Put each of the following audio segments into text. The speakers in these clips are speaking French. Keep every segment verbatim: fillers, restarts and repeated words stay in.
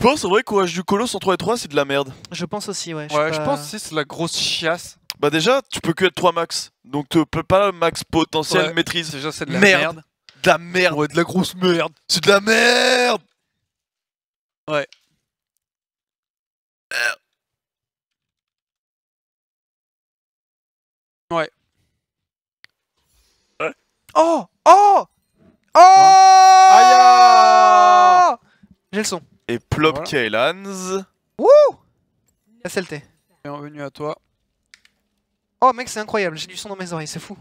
pense en vrai qu'O H du Colosse en trois et trois c'est de la merde. Je pense aussi, ouais. Ouais, je je pas... pense aussi c'est de la grosse chiasse. Bah déjà, tu peux que être trois max. Donc tu peux pas max potentiel Ouais. maîtrise. Déjà c'est de la Merde. merde. De la merde. Ouais, de la grosse merde. C'est de la merde. Ouais. Ouais. Ouais. Oh Oh Oh Aïe. J'ai le son. Et Plop Voilà. Kaelans. Wouh S L T. Bienvenue à toi. Oh mec, c'est incroyable, j'ai du son dans mes oreilles, c'est fou.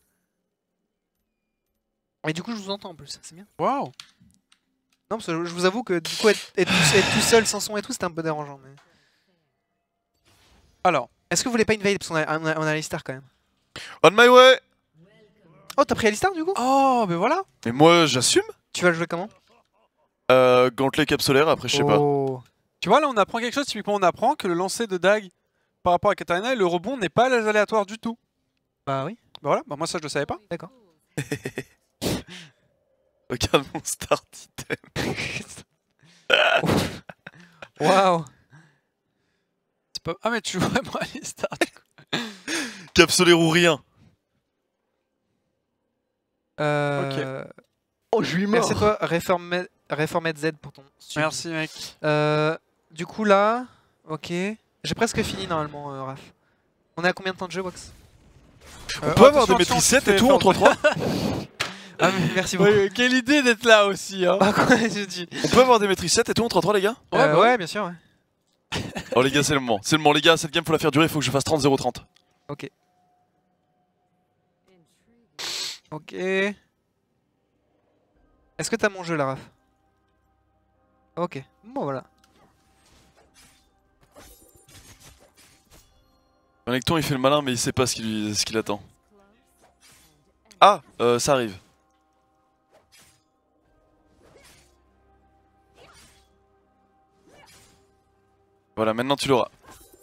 Et du coup, je vous entends en plus, c'est bien. Waouh. Non, parce que je vous avoue que du coup, être, être, tout, être tout seul sans son et tout, c'était un peu dérangeant. Mais... Alors. Est-ce que vous voulez pas invade parce qu'on a, on a, on a Alistar quand même. On my way. Oh, t'as pris Alistar du coup? Oh, mais voilà. Et moi j'assume. Tu vas le jouer comment? Euh, gantelet capsulaire, après je sais pas. Oh. Tu vois, là on apprend quelque chose. Typiquement, on apprend que le lancer de dague par rapport à Katarina et le rebond n'est pas aléatoire du tout. Bah oui. Bah voilà, bah moi ça je le savais pas. D'accord. Regarde mon start item. Waouh. Pas... Ah mais tu joues vraiment à Alistar du coup. Capsulaire ou rien. Euh... Ok. Oh, je suis mort. Merci à toi, Reformed, Reformed Z pour ton sub. Merci mec. Euh, du coup là, ok. J'ai presque fini normalement, euh, Raph. On est à combien de temps de jeu, Box? On peut avoir des maîtrises sept et tout en trois trois. Ah, mais merci beaucoup. Ouais, quelle idée d'être là aussi hein. Ah, quoi, je dis. On peut avoir des maîtrises sept et tout en trois trois les gars. Euh, Ouais, bah ouais, bien sûr, ouais. Oh les gars c'est le moment. C'est le moment les gars, cette game faut la faire durer, il faut que je fasse trente zéro trente. Ok. Ok. Est-ce que t'as mon jeu là, Raph? Ok. Bon, voilà. Renekton il fait le malin mais il sait pas ce qu'il ce qu'il attend. Ah, euh, ça arrive. Voilà, maintenant tu l'auras.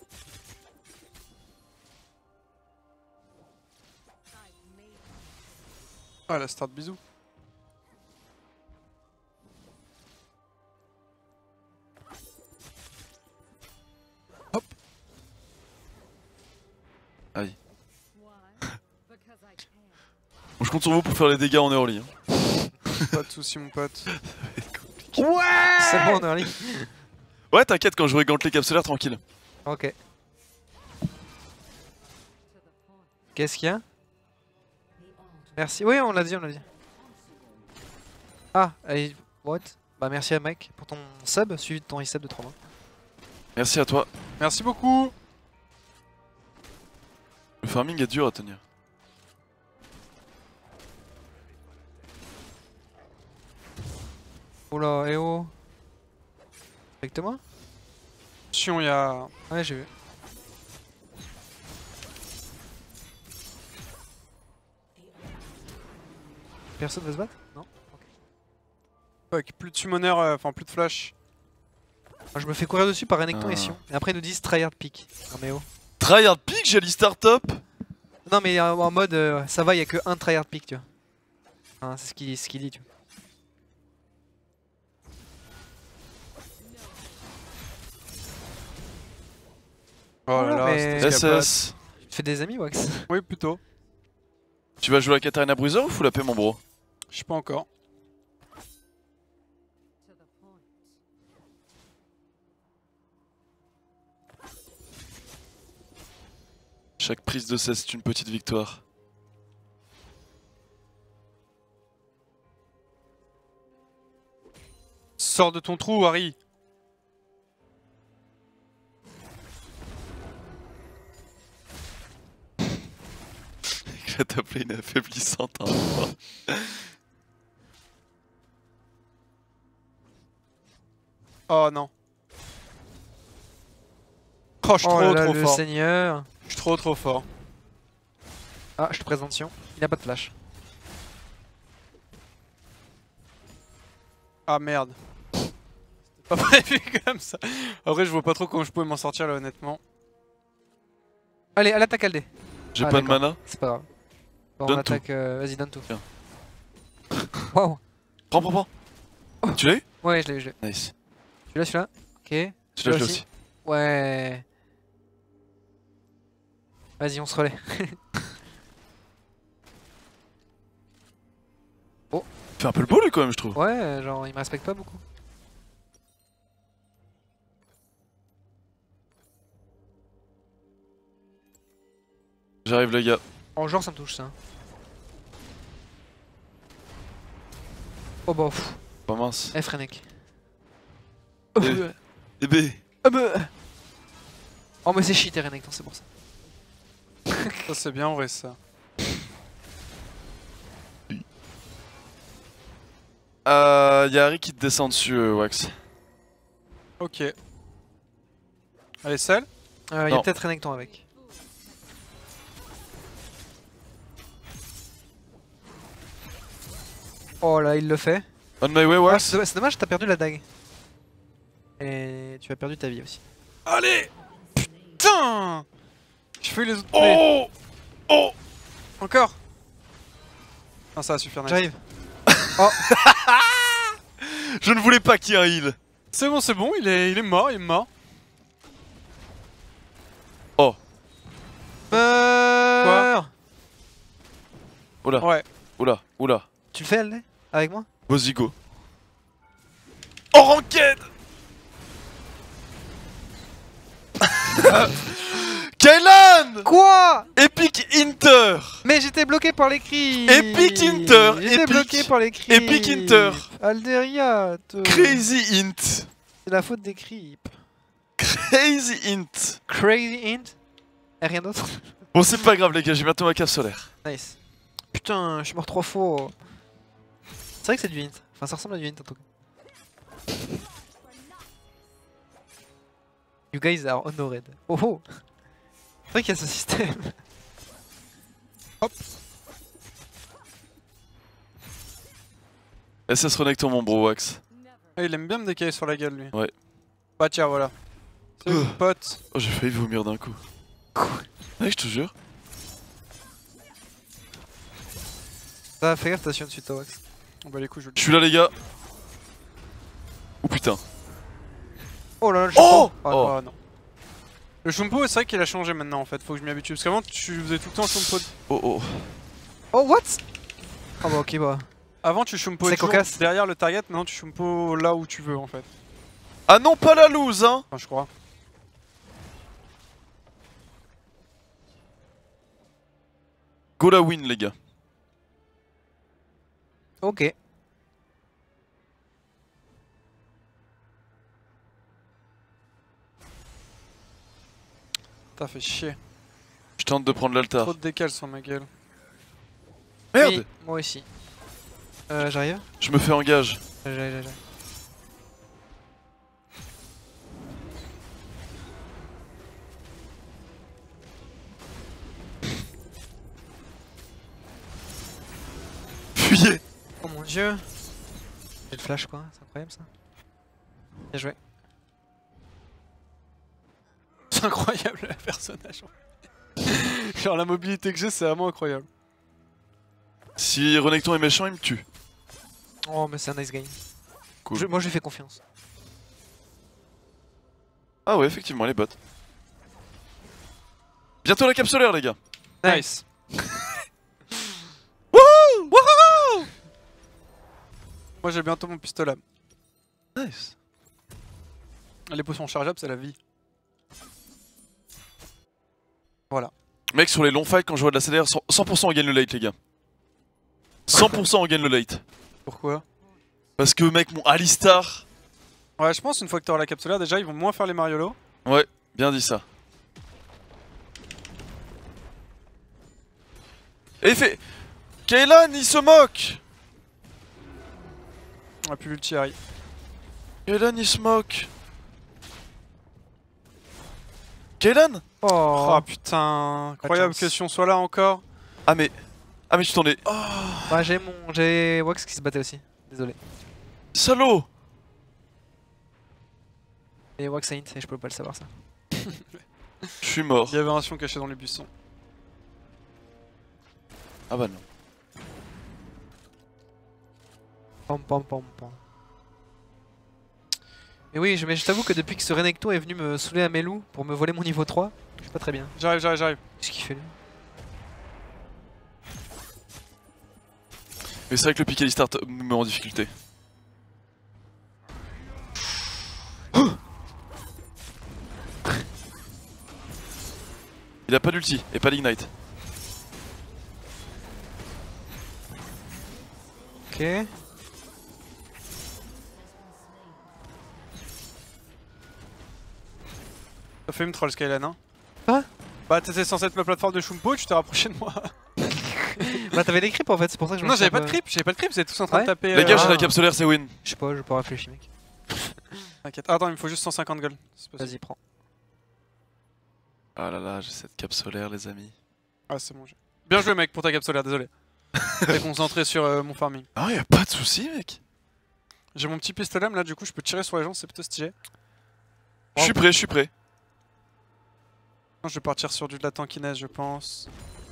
Ah la start bisous. Hop. Aïe. Bon, je compte sur vous pour faire les dégâts en early. Hein. Pas de soucis mon pote. Ouais. C'est bon, on est early. Ouais, t'inquiète, quand je jouerai gantelet capsulaire, tranquille. Ok. Qu'est-ce qu'il y a? Merci. Oui, on l'a dit, on l'a dit. Ah, allez, what? Bah merci à mec pour ton sub, suivi de ton resub de trois mois. Merci à toi. Merci beaucoup. Le farming est dur à tenir. Oula, eh oh. Avec-moi? Attention, il y a... Ouais, j'ai vu. Personne veut se battre? Non? Avec plus de summoner, euh, enfin plus de flash. Moi, je me fais courir dessus par Renekton Ah. et Sion. Et après ils nous disent tryhard pick. Non mais oh. Tryhard pick, j'ai l'E-Star top. Non mais euh, en mode euh, ça va, il y a que un tryhard pick tu vois. Hein, c'est ce qu'il ce qu'il dit tu vois. Oh là là, mais- c'était S escapade. S. Tu te fais des amis Wax? Oui, plutôt. Tu vas jouer à Katarina Bruiser ou full A P mon bro? Je sais pas encore. Chaque prise de cesse est une petite victoire. Sors de ton trou, Harry. La top lane est affaiblissante. Hein. Oh non. Oh, je suis Oh trop là là, trop le fort. seigneur. Je suis trop trop fort. Ah, je te présente Sion. Il a pas de flash. Ah merde. C'était pas prévu comme ça. Après, je vois pas trop comment je pouvais m'en sortir là, honnêtement. Allez, à l'attaque Aldé. J'ai Ah, pas de d'accord. mana. C'est pas grave. Bon, on Donne attaque. Euh, Vas-y, donne tout. Tiens. Waouh. Prends, prends, prends. Tu l'as eu? Ouais, je l'ai eu, je l'ai eu. Nice. Celui-là, celui-là. Ok. Tu l'as Là fait aussi. aussi. Ouais. Vas-y, on se relaie. Fait un peu le beau lui quand même je trouve. Ouais, genre il me respecte pas beaucoup. J'arrive les gars. En genre ça me touche ça. Oh bah pff. Pas mince. Eh Frenek. Eh, eh B. Ah bah. Oh mais c'est shit Renekton, c'est pour ça. Ça c'est bien vrai ça. Euh, y'a Harry qui te descend dessus euh, Wax. Ok. Allez, seul. Euh, y a Non. peut-être Renekton avec. Oh là, il le fait. On my way Ah, Wax. c'est c'est dommage, t'as perdu la dague. Et tu as perdu ta vie aussi. Allez. Putain. Je fais les autres plays. Oh. Oh. Encore. Non, ça va suffire. Nice. J'arrive. Je ne voulais pas qu'il y ait un heal. C'est bon, c'est bon. Il est, il est mort. Il est mort. Oh. Meurs. Oula. Ouais. Oula. Oula. Tu le fais, elle, avec moi? Vas-y go. En ranked. Kaylan. Quoi? Epic Inter. Mais j'étais bloqué par les cris. Epic Inter, J'étais Epic. bloqué par les cris. Epic Inter. Alderia. te- Crazy Int. C'est la faute des creeps. Crazy Int. Crazy int. Et rien d'autre. Bon c'est pas grave les gars, j'ai bientôt ma cave solaire. Nice. Putain, je suis mort trois fois. C'est vrai que c'est du int. Enfin, ça ressemble à du int en tout cas. You guys are honored. Oh oh. C'est vrai qu'il y a ce système. Hop. S S Renekton mon bro Wax. Ah, il aime bien me décaler sur la gueule lui. Ouais. Bah tiens, voilà. C'est Euh. mon pote. Oh j'ai failli vomir d'un coup. Quoi? Ouais je te jure. Ça, fais gaffe, t'as su une suite au wax. On va les coups, je le Je suis là les gars. Oh putain. Oh là là, je Oh, prends. oh. Ah non. Le Shumpo, c'est vrai qu'il a changé maintenant en fait, faut que je m'y habitue. Parce qu'avant, tu faisais tout le temps Shumpo. Oh oh. Oh, what? Oh bah, ok, bah. Avant, tu Shumpo C'est toujours cocasse. derrière le target, maintenant tu Shumpo là où tu veux en fait. Ah non pas la loose hein. Enfin, je crois. Go la win les gars. Ok. T'as fait chier. Je tente de prendre l'altar. Trop de décale sur ma gueule. Merde. Oui, moi aussi. Euh, j'arrive. Je me fais engage. J'arrive, j'arrive. Fuyez. Oh mon dieu. J'ai le flash quoi, c'est incroyable ça. Bien joué. C'est incroyable le personnage. Genre la mobilité que j'ai, c'est vraiment incroyable. Si Renekton est méchant il me tue. Oh mais c'est un nice game. Cool. Je- moi je lui fais confiance. Ah ouais effectivement les bots. Bientôt la capsulaire les gars. Nice. Wouhou. Wouhou. Moi j'ai bientôt mon pistolet. Nice. Les potions chargeables, c'est la vie. Voilà. Mec sur les longs fights quand je vois de la C D R cent pour cent on gagne le late les gars. cent pour cent on gagne le late. Pourquoi? Parce que mec mon Alistar. Ouais, je pense une fois que tu auras la capsulaire, déjà ils vont moins faire les Mariolo. Ouais bien dit ça. Et il fait... Kaylan il se moque. On a plus l'ulti Harry. Kaylan il se moque. Kaylan. Oh, Oh putain, incroyable chance. que si on soit là encore. Ah mais... Ah mais tu t'en es... Bah j'ai mon... j'ai Wax qui se battait aussi. Désolé. Salaud. Et Wax a int et je peux pas le savoir ça. Je suis mort. Il y avait un Sion caché dans les buissons. Ah bah non. Pam pam pam pam. Mais oui, je, mais je t'avoue que depuis que ce Renekton est venu me saouler à Melou pour me voler mon niveau trois, je suis pas très bien. J'arrive, j'arrive, j'arrive. Qu'est-ce qu'il fait lui? Mais c'est vrai que le pick Alistar nous met en difficulté. Il a pas d'ulti et pas d'ignite. Ok. T'as fait me troll Skyline, hein? Quoi? Bah t'étais censé être ma plateforme de Shumpo, tu t'es rapproché de moi. Bah t'avais des creeps en fait, c'est pour ça que je me Non, suis j'avais un pas de peu- creep, j'avais pas de creep, vous êtes tous en train Ouais. de taper. Les gars, euh, j'ai ah. la cape solaire, c'est win. Je sais pas, j'ai pas réfléchi mec. T'inquiète. Ah, attends, il me faut juste cent cinquante gold. C'est possible. Vas-y, prends. Ah là là, j'ai cette cape solaire, les amis. Ah, c'est bon. j'ai- Bien joué, mec, pour ta cap solaire, désolé. J'étais concentré sur euh, mon farming. Ah, y'a pas de soucis, mec. J'ai mon petit pistolet, là, du coup, je peux tirer sur les gens, c'est plutôt stylé. Je suis prêt, je suis prêt. Non, je vais partir sur du de la tankiness, je pense.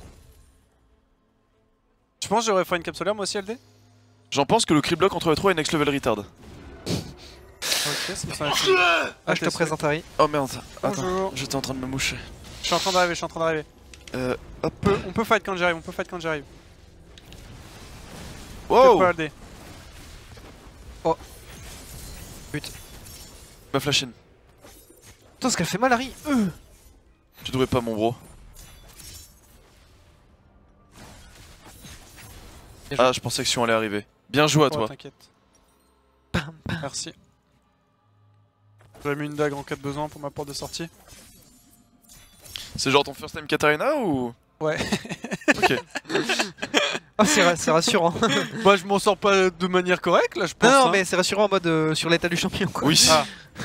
Tu penses que j'aurais fait une cap solaire, moi aussi, L D? J'en pense que le creep block entre les trois est next level retard. Ok, ça me semble. Ah, je te présente Harry. Oh merde, attends, Bonjour. j'étais en train de me moucher. Je suis en train d'arriver, je suis en train d'arriver. Euh, hop. On peut, on peut fight quand j'arrive, on peut fight quand j'arrive. Wow, Pas L D. ma flash in. Putain, ce qu'elle fait mal, Harry. Euh. Tu devrais pas, mon bro. Bien joué. Ah, je pensais que Sion allait arriver. Bien joué à Ouais, toi. t'inquiète. Bam, bam. Merci. J'avais mis une dague en cas de besoin pour ma porte de sortie. C'est genre ton first time Katarina ou. Ouais. Ok. Oh, c'est ra- c'est rassurant. Bah, je m'en sors pas de manière correcte, là, je pense. non, non, hein. mais c'est rassurant en mode euh, sur l'état du champion quoi. Oui. Ah.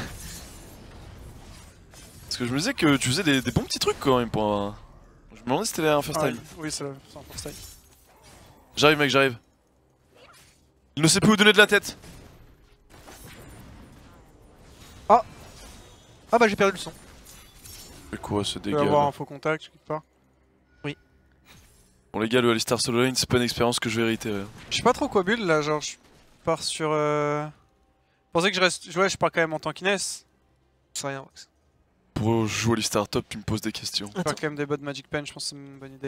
Parce que je me disais que tu faisais des, des bons petits trucs quand même pour un. Je me demandais si c'était un first Ouais, time. oui, c'est le- c'est un first time. J'arrive, mec, j'arrive. Il ne sait plus où donner de la tête. Ah bah j'ai perdu le son. C'est quoi ce Tu dégât peux avoir là un faux contact, quelque part. Bon, les gars, le Alistar Solo Lane, c'est pas une expérience que je vais hériter. ouais. Je sais pas trop quoi build là, genre je pars sur. Euh... Je pensais que je reste. Ouais, je pars quand même en tankiness. C'est rien. Wax. Pour jouer Alistar top, tu me poses des questions. Je pars quand même des bots Magic Pen, je pense que c'est une bonne idée.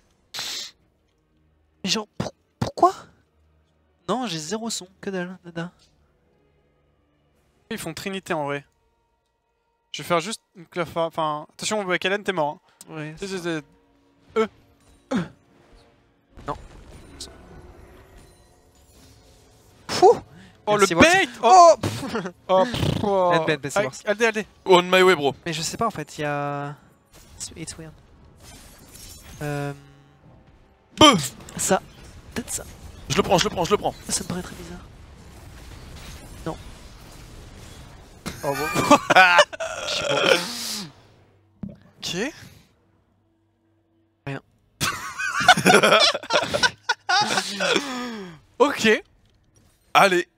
Mais genre, pour- pourquoi? Non, j'ai zéro son, que dalle, dada. Ils font Trinité en vrai. Je vais faire juste une clafa. Enfin, attention, Kellen, t'es mort. Hein. Ouais. C'est- c'est- c'est- Euh. Non. Fou. Oh, Merci, le Wax. bait! Oh! Oh pff. Oh, pff, oh. L D, c'est Allez, Wax. L D, L D. On my way, bro. Mais je sais pas en fait, il y a. It's weird. Euh... Beuh Ça. Peut-être ça. Je le prends, je le prends, je le prends. Ça me paraît très bizarre. Oh bon. Ok. Rien. Ok. Allez.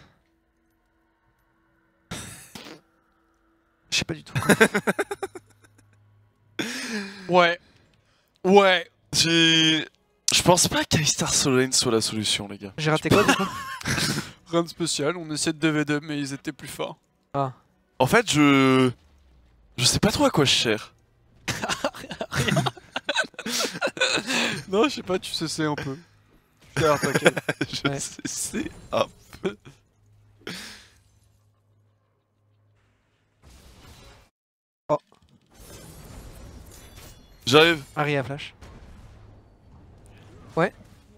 Je sais pas du tout. Ouais. Ouais. J'ai. Je pense pas qu'Alistar Solo Lane soit la solution, les gars. J'ai raté quoi du coup? Rien de spécial, on essaie de deux v deux, mais ils étaient plus forts. Ah. En fait, je. Je sais pas trop à quoi je cherche. Non, je sais pas, tu sais, c'est un peu. Alors, t'inquiète. je Ouais. sais, c'est un peu. Oh. J'arrive. Harry à flash. Ouais.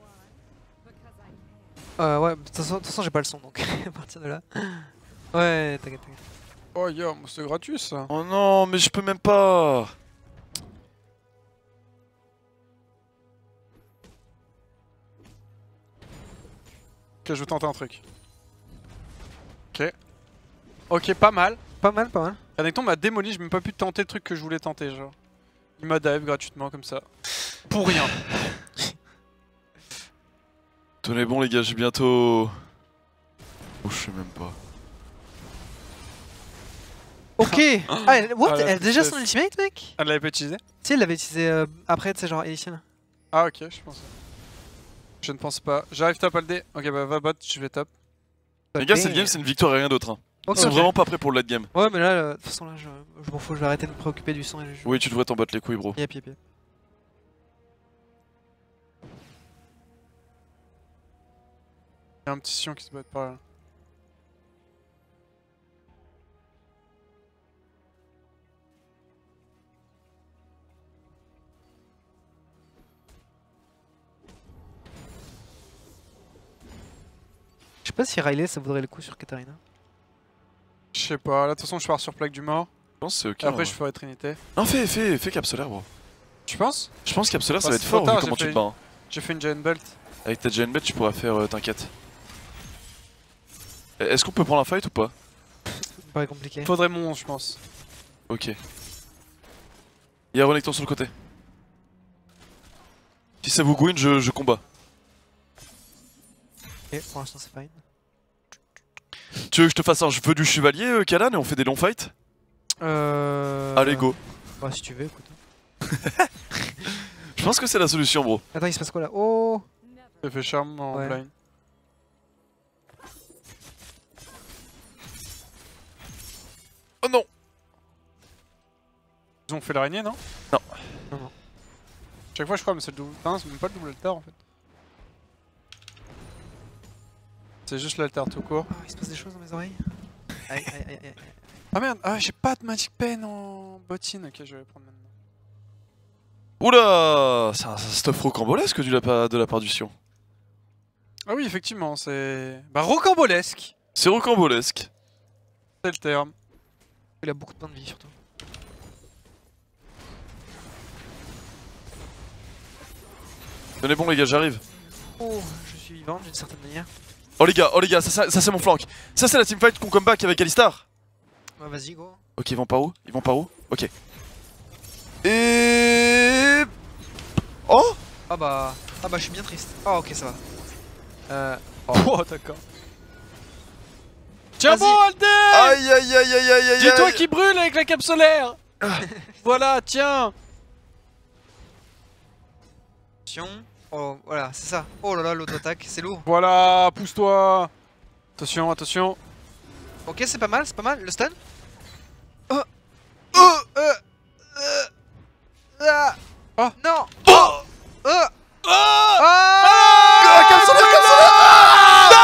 Euh, ouais, de toute façon, de toute façon, j'ai pas le son donc à partir de là. Ouais, t'inquiète, t'inquiète. Oh, yo, c'est gratuit ça. Oh non, mais je peux même pas. Ok, je vais tenter un truc. Ok. Ok, pas mal. Pas mal, pas mal. Renekton m'a démoli, j'ai même pas pu tenter le truc que je voulais tenter, genre. Il m'a dive gratuitement comme ça. Pour rien. Tenez bon, les gars, j'ai bientôt. Oh, je sais même pas. Ok. Ah, elle, what? Ah, la Elle a déjà son tristesse. ultimate, mec? Elle l'avait pas utilisé? Si, elle l'avait utilisé euh, après, tu sais, genre initial. Ah, ok, je pense. Je ne pense pas. J'arrive top L D. Ok, bah va bot, je vais top. Les gars, cette game, c'est une victoire et rien d'autre. Hein. Ok, Ils sont ok. vraiment pas prêts pour le late game. Ouais, mais là, euh, de toute façon, là, je, je m'en fous, je vais arrêter de me préoccuper du sang et je joue. Oui, tu devrais t'en battre les couilles, bro. Yep, yep, yep. Il y a un petit Sion qui se bat par là. Je sais pas si Riley ça vaudrait le coup sur Katarina. Je sais pas, là de toute façon je pars sur plaque du mort. Je pense que c'est ok. Et après ouais. je ferai Trinité. Non, fais, fais, fais Cap Solaire, bro. Tu penses? Je pense que Cap Solaire ça Bah, va être c'est fort trop tard, vu comment j'ai tu te fait- bats. hein. J'ai fait une Giant Belt. Avec ta Giant Bet, tu pourras faire, euh, t'inquiète. Est-ce qu'on peut prendre un fight ou pas? Ça me paraît compliqué. Faudrait mon je pense. Ok. Il y a Renekton sur le côté. Si ça vous gouine, je, je combat. Ok, pour l'instant c'est fine. Tu veux que je te fasse un jeu du chevalier, euh, Kalan, et on fait des longs fights? Euh... Allez, go. Bah si tu veux, écoute. Je pense que c'est la solution, bro. Attends, il se passe quoi là? Oh! J'ai fait charme en Ouais. blind. Oh non! Ils ont fait l'araignée non? Non. Non, non. Chaque fois je crois mais c'est le double. Non c'est même pas le double alter en fait. C'est juste l'alter tout court. Oh, il se passe des choses dans mes oreilles. Aïe, aïe, aïe, aïe. Ah merde, ah j'ai pas de Magic Pen en bottine. Ok je vais prendre maintenant. Oula! C'est un stuff rocambolesque du la- de la part du Sion. Ah oui effectivement c'est... Bah rocambolesque. C'est rocambolesque. C'est le terme. Il a beaucoup de points de vie surtout. Tenez bon les gars, j'arrive. Oh, je suis vivant d'une certaine manière. Oh les gars, oh les gars, ça, ça, ça, c'est mon flank. Ça c'est la teamfight qu'on comeback avec Alistar. Bah vas-y, go. Ok, ils vont par où? Ils vont par où? Ok. Et... Oh! Ah bah... Ah bah je suis bien triste. Ah ok, ça va. Euh... Oh d'accord. Tiens Vas-y. bon Alder. Aïe aïe aïe aïe aïe aïe. Dis-toi aïe. qui brûle avec la cape solaire. Voilà tiens. Attention. Oh, voilà, c'est ça. Oh là là, l'auto-attaque, c'est lourd. Voilà, pousse-toi. Attention, attention. Ok, c'est pas mal, c'est pas mal. Le stun. Oh! Euh... Euh... Ah. Oh. Non. Oh! Euh... Oh! Ah. Ah, comme ça, comme ça!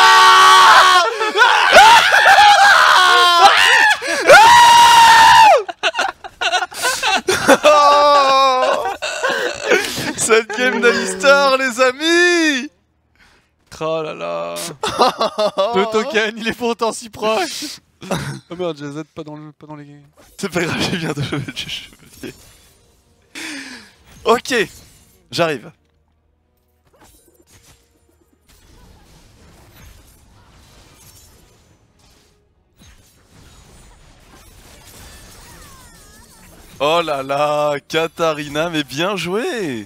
Oh! Cette game d'Alistar, les amis! Oh là là. Le token, il est pourtant si proche. Oh merde, j'ai Z pas dans, le, pas dans les... C'est pas grave, j'ai bien de lever du chevalier. Ok, j'arrive. Oh là là, Katarina, mais bien joué!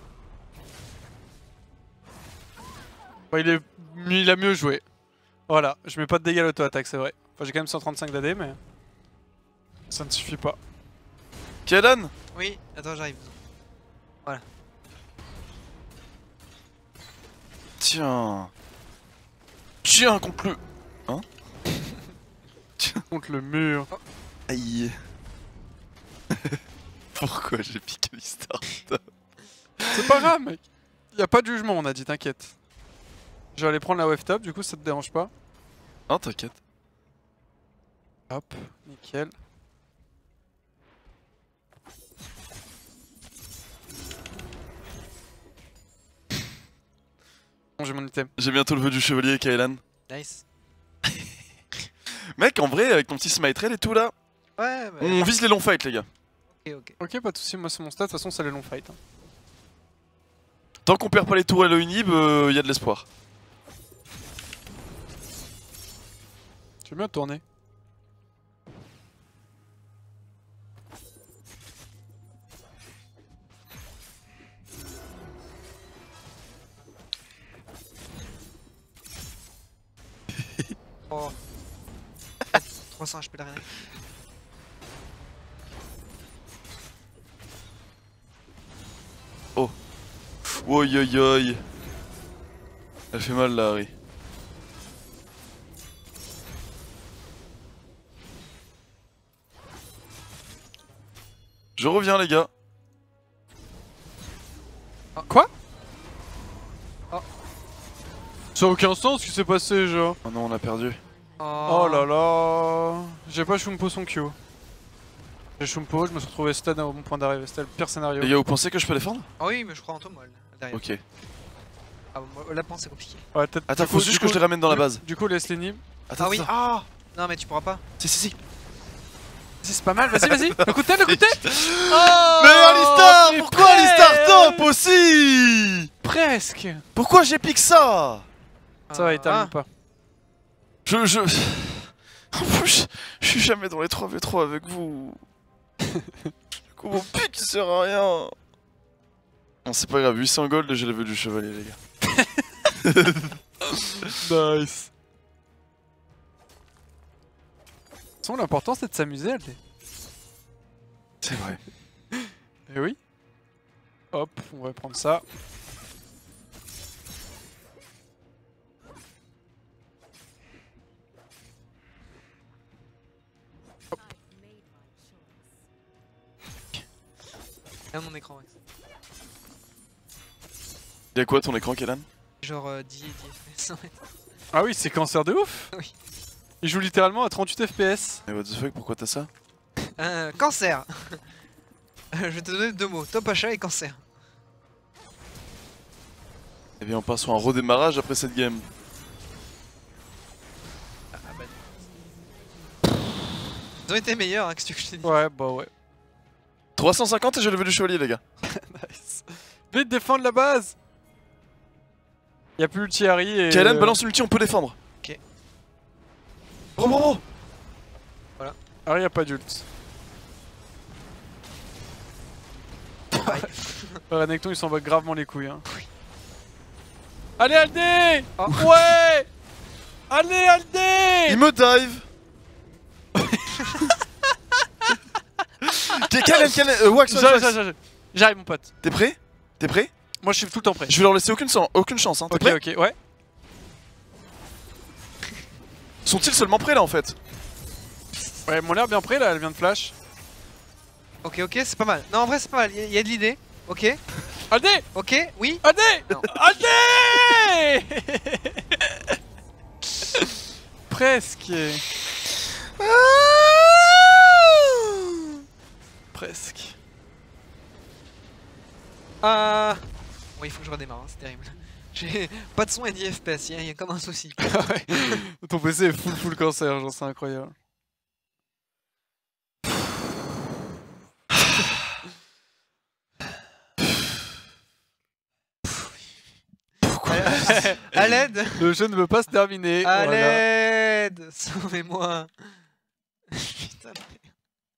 Bon, il, est... il a mieux joué. Voilà, je mets pas de dégâts à l'auto-attaque, c'est vrai. Enfin, j'ai quand même cent trente-cinq d'A D, mais... Ça ne suffit pas. Kalan? Oui, attends, j'arrive. Tiens. Tiens, contre le... Hein? Contre le mur. Aïe. Pourquoi j'ai piqué Alistar? C'est pas grave, mec. Y a pas de jugement, on a dit, t'inquiète. Je vais aller prendre la wave top, du coup, ça te dérange pas. Non, t'inquiète. Hop, nickel. Bon, j'ai mon item. J'ai bientôt le vœu du chevalier, Kailan. Nice. Mec, en vrai, avec ton petit smite rail et tout là, Ouais, bah... on vise les longs fights, les gars. Ok, ok. Ok, pas de soucis, moi c'est mon stat, de toute façon c'est les longs fights. Hein. Tant qu'on perd pas les tours et le inhib, il euh, y a de l'espoir. Tu veux bien tourner. Oh. trois cents H P derrière. Oh. Oi oi oi. Elle fait mal là, Harry. Je reviens les gars. Quoi? Oh. Ça a aucun sens ce qui s'est passé, genre. Oh non, on a perdu. Oh là là. J'ai pas Shumpo son Q. J'ai Shumpo, je me suis retrouvé stun au bon point d'arrivée. C'était le pire scénario. Les gars, vous pensez que je peux défendre? Ah oui, mais je crois en toi, moi, derrière. Ok. Ah, bon, moi, là, c'est compliqué. Ouais, peut-être. Attends, du faut coup- juste du que je coup- les ramène dans la du- base. Du coup, laisse les nibs. Attends, Ah oui, attends. ah non, mais tu pourras pas. Si, si, si. Si, c'est pas mal, vas-y, vas-y. Le coup de tête, le coup de tête. Mais Alistar, mais pourquoi presque. Alistar top aussi? Presque. Pourquoi j'ai piqué ça? Ça va, il termine Ah. pas. Je, je... En plus, je, je suis jamais dans les trois v trois avec vous. Du coup, mon pic il sert à rien. Non, c'est pas grave, huit cents gold et j'ai levé du chevalier, les gars. Nice. De toute façon, l'important c'est de s'amuser, Aldé. C'est vrai. Eh oui. Hop, on va prendre ça. Regarde mon écran, Max. Y'a quoi ton écran, Kellan? Genre euh, dix et dix F P S en fait. Ah oui, c'est cancer de ouf. Oui. Il joue littéralement à trente-huit F P S. Mais what the fuck, pourquoi t'as ça? Euh, cancer. Je vais te donner deux mots, top achat et cancer. Eh bien, on part sur un redémarrage après cette game. Ah, ah bah non. Ils ont été meilleurs, hein, qu'est-ce que je te dis. Ouais, bah ouais. trois cent cinquante et j'ai levé du chevalier, les gars. Nice. Vite défendre la base. Y'a plus l'ulti Harry et... Kellan, balance l'ulti, on peut défendre. Ok. Bro, bro, bro. Harry a pas d'ult. Pareil. Renekton il s'en bat gravement les couilles. Hein. Allez Aldé. Oh. Ouais. Allez Aldé. Il me dive. Kellan, Kellan, euh, wax, wax, J'arrive, wax. j'arrive, j'arrive. J'arrive mon pote. T'es prêt? T'es prêt? Moi je suis tout le temps prêt. Je vais leur laisser aucune, chance- aucune chance, hein. T'es Ok, prêt? ok, ouais. Sont-ils seulement prêts là en fait? Ouais, mon l'air bien prêt là, elle vient de flash. Ok, ok, c'est pas mal. Non, en vrai, c'est pas mal, il y, a- y a de l'idée. Ok, Aldé. ok, oui. Aldé. Non. Aldé. Presque. Presque. Ah. Bon, il faut que je redémarre, hein, c'est terrible. J'ai pas de son et dix F P S, il y, a- y a comme un souci. Ouais. Ton P C est full full cancer, genre c'est incroyable. À l'aide. Le jeu ne veut pas se terminer. À Voilà. l'aide. Sauvez-moi. Putain de merde.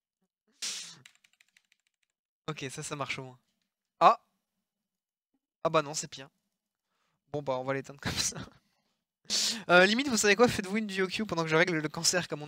Ok, ça, ça marche au moins. Ah. Ah bah non, c'est pire. Bon bah on va l'éteindre comme ça. Euh, limite, vous savez quoi? Faites-vous une duo queue pendant que je règle le cancer comme on